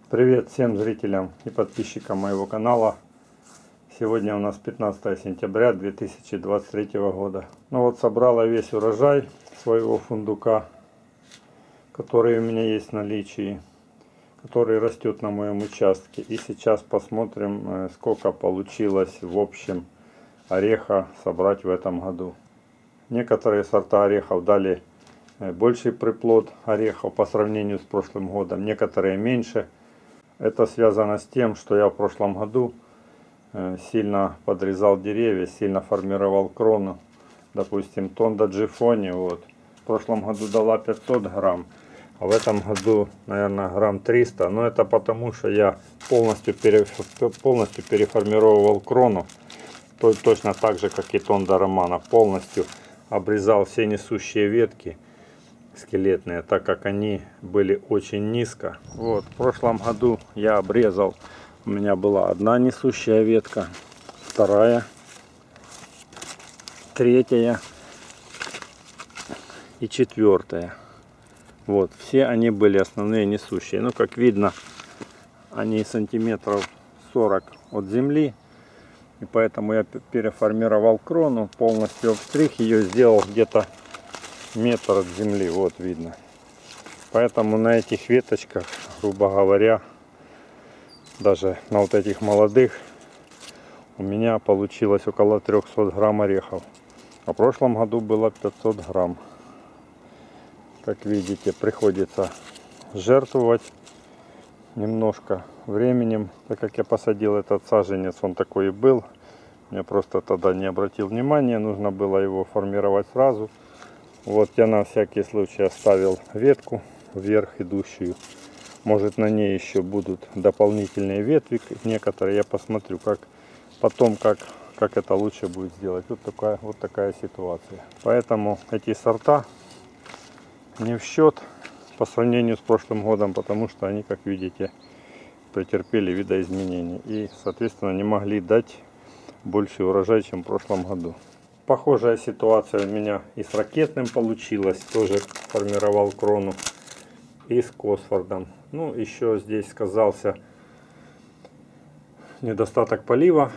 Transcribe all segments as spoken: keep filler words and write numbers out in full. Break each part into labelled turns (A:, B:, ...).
A: Привет всем зрителям и подписчикам моего канала. Сегодня у нас пятнадцатое сентября две тысячи двадцать третьего года. Ну вот, собрала весь урожай своего фундука, который у меня есть в наличии, который растет на моем участке. И сейчас посмотрим, сколько получилось в общем ореха собрать в этом году. Некоторые сорта орехов дали больший приплод орехов по сравнению с прошлым годом, некоторые меньше. Это связано с тем, что я в прошлом году сильно подрезал деревья, сильно формировал крону. Допустим, Тонда Джифони вот, в прошлом году дала пятьсот грамм, а в этом году, наверное, грамм триста. Но это потому, что я полностью, пере, полностью переформировал крону. То, точно так же, как и Тонда Романа. Полностью обрезал все несущие ветки скелетные, так как они были очень низко. Вот, в прошлом году я обрезал, у меня была одна несущая ветка, вторая, третья и четвертая. Вот, все они были основные несущие. Ну, как видно, они сантиметров сорок от земли. И поэтому я переформировал крону, полностью обстриг ее, сделал где-то метр от земли, вот видно. Поэтому на этих веточках, грубо говоря, даже на вот этих молодых, у меня получилось около трёхсот грамм орехов. А в прошлом году было пятьсот грамм. Как видите, приходится жертвовать немножко временем, так как я посадил этот саженец, он такой и был. Я просто тогда не обратил внимания, нужно было его формировать сразу. Вот я на всякий случай оставил ветку вверх идущую. Может, на ней еще будут дополнительные ветви некоторые. Я посмотрю, как потом, как, как это лучше будет сделать. Вот такая, вот такая ситуация. Поэтому эти сорта не в счет по сравнению с прошлым годом, потому что они, как видите, претерпели видоизменения. И, соответственно, не могли дать больше урожай, чем в прошлом году. Похожая ситуация у меня и с ракетным получилась. Тоже формировал крону. И с Косфордом. Ну, еще здесь сказался недостаток полива.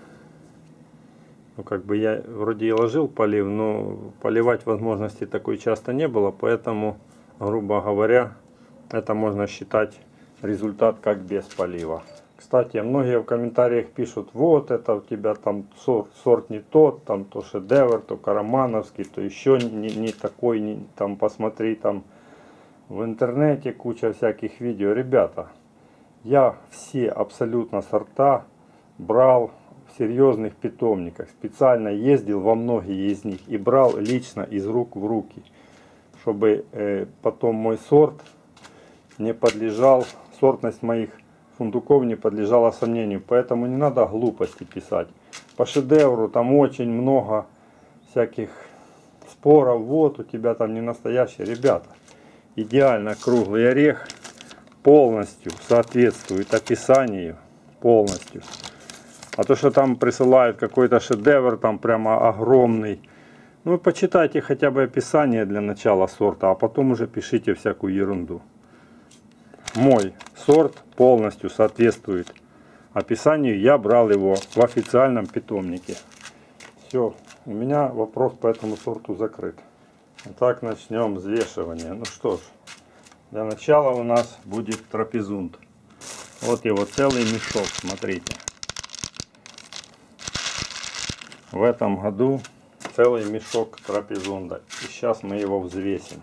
A: Ну, как бы я вроде и ложил полив, но поливать возможности такой часто не было. Поэтому, грубо говоря, это можно считать результат как без полива. Кстати, многие в комментариях пишут: вот это у тебя там сорт, сорт не тот, там то шедевр, то карамановский, то еще не, не такой, не, там посмотри, там в интернете куча всяких видео. Ребята, я все абсолютно сорта брал в серьезных питомниках, специально ездил во многие из них и брал лично из рук в руки, чтобы э, потом мой сорт не подлежал, сортность моих фундуков не подлежала сомнению. Поэтому не надо глупости писать. По шедевру там очень много всяких споров. Вот у тебя там не настоящий. Ребята, идеально круглый орех полностью соответствует описанию. Полностью. А то, что там присылают какой-то шедевр, там прямо огромный. Ну, почитайте хотя бы описание для начала сорта, а потом уже пишите всякую ерунду. Мой сорт полностью соответствует описанию. Я брал его в официальном питомнике. Все, у меня вопрос по этому сорту закрыт. Итак, начнем взвешивание. Ну что ж, для начала у нас будет трапезунд. Вот его целый мешок, смотрите. В этом году целый мешок трапезунда. И сейчас мы его взвесим.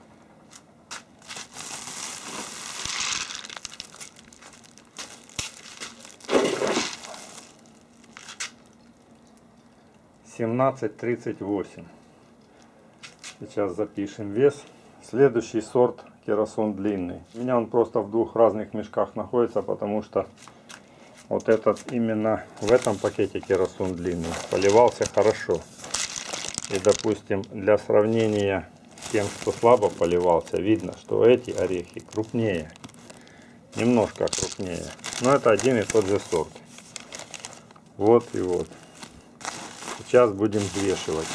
A: семнадцать тридцать восемь. Сейчас запишем вес. Следующий сорт Керасон длинный. У меня он просто в двух разных мешках находится, потому что вот этот именно в этом пакете Керасон длинный поливался хорошо. И, допустим, для сравнения с тем, что слабо поливался, видно, что эти орехи крупнее. Немножко крупнее. Но это один и тот же сорт. Вот и вот. Сейчас будем взвешивать.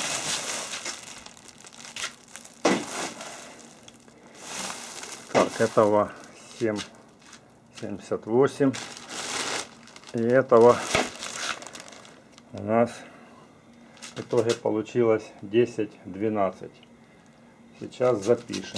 A: Так, этого семь семьдесят восемь. И этого у нас в итоге получилось десять двенадцать. Сейчас запишем.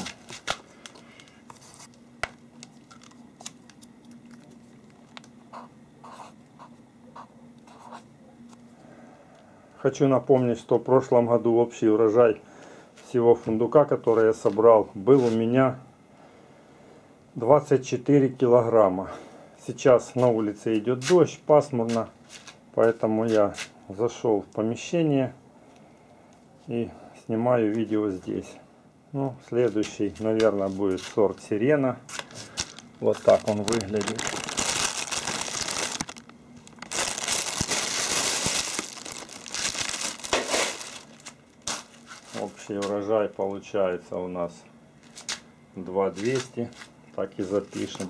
A: Хочу напомнить, что в прошлом году общий урожай всего фундука, который я собрал, был у меня двадцать четыре килограмма. Сейчас на улице идет дождь, пасмурно, поэтому я зашел в помещение и снимаю видео здесь. Ну, следующий, наверное, будет сорт Сирена. Вот так он выглядит. Общий урожай получается у нас два двести. Так и запишем.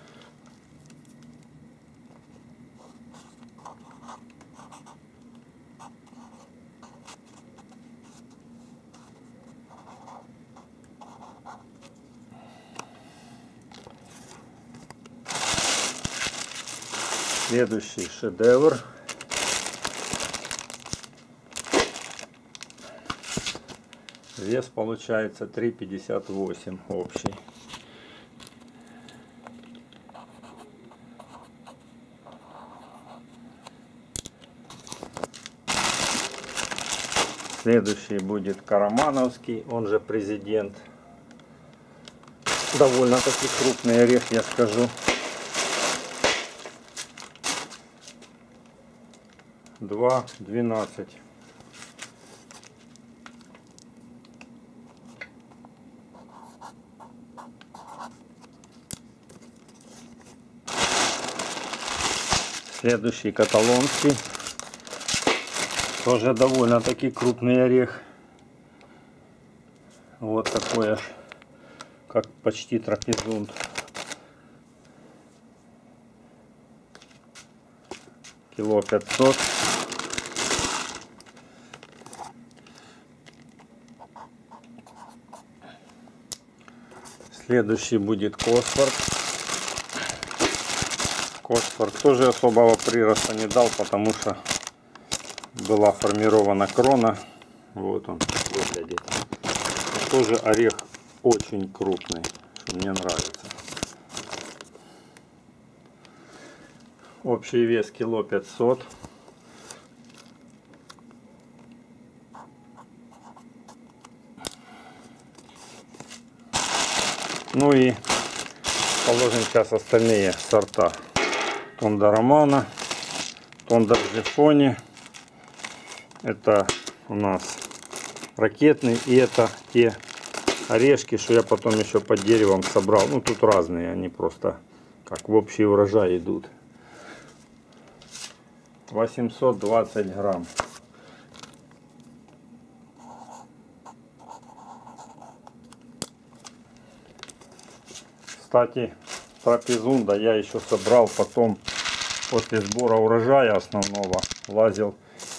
A: Следующий шедевр. Вес получается три пятьдесят восемь общий. Следующий будет Карамановский, он же Президент. Довольно-таки крупный орех, я скажу. два двенадцать. Следующий Каталонский. Тоже довольно-таки крупный орех. Вот такой аж, как почти трапезунд. Кило пятьсот. Следующий будет Косфорд. Косфорд тоже особого прироста не дал, потому что была формирована крона. Вот он выглядит. Тоже орех очень крупный, что мне нравится. Общий вес кило пятьсот. Ну и положим сейчас остальные сорта. Тонда Романа, Тонда Джифони. Это у нас ракетный. И это те орешки, что я потом еще под деревом собрал. Ну тут разные, они просто как в общий урожай идут. восемьсот двадцать грамм. Кстати, трапезунда я еще собрал потом, после сбора урожая основного, лазил,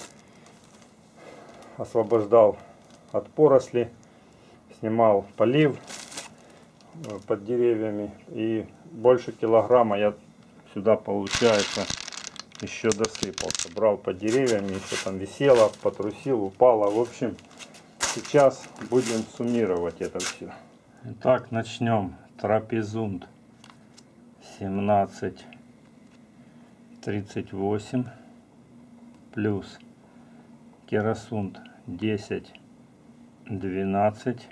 A: освобождал от поросли, снимал полив под деревьями, и больше килограмма я сюда, получается, еще досыпал. Собрал под деревьями, еще там висело, потрусил, упало. В общем, сейчас будем суммировать это все. Итак, начнем. Трапезунд семнадцать тридцать восемь плюс Керасунд десять двенадцать,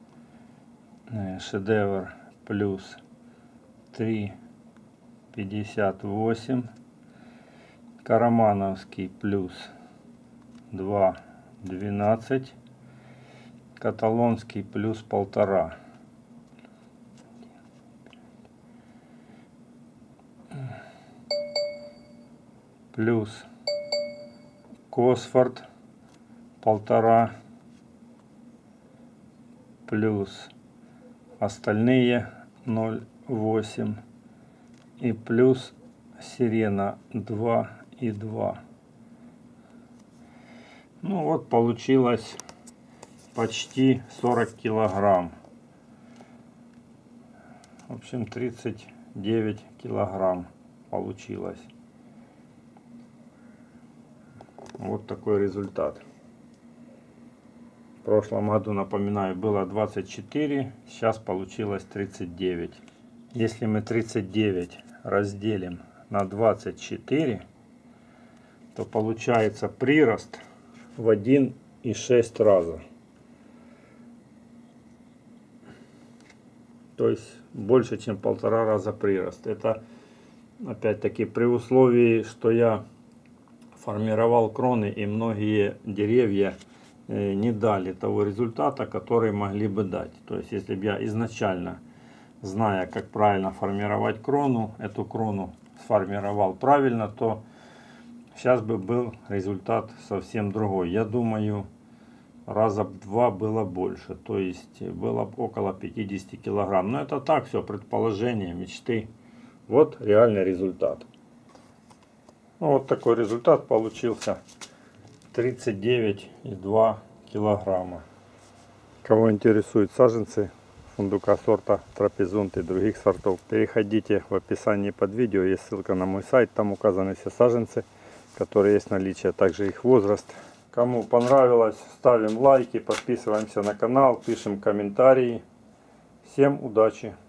A: Шедевр плюс три пятьдесят восемь, Карамановский плюс два двенадцать, Каталонский плюс полтора. Плюс Косфорд полтора, плюс остальные ноль восемь и плюс Сирена два и два. Ну вот получилось почти сорок килограмм. В общем, тридцать девять килограмм получилось. Вот такой результат. В прошлом году, напоминаю, было двадцать четыре, сейчас получилось тридцать девять. Если мы тридцать девять разделим на двадцать четыре, то получается прирост в один и шесть раза. То есть больше, чем полтора раза прирост. Это опять-таки при условии, что я формировал кроны и многие деревья не дали того результата, который могли бы дать. То есть если бы я изначально, зная, как правильно формировать крону, эту крону сформировал правильно, то сейчас бы был результат совсем другой. Я думаю, раза в два было больше. То есть было около пятидесяти килограмм. Но это так, все предположение, мечты. Вот реальный результат. Ну, вот такой результат получился. тридцать девять и два килограмма. Кого интересуют саженцы фундука сорта Трапезунд и других сортов, переходите в описании под видео. Есть ссылка на мой сайт. Там указаны все саженцы, которые есть в наличии, а также их возраст. Кому понравилось, ставим лайки, подписываемся на канал, пишем комментарии. Всем удачи!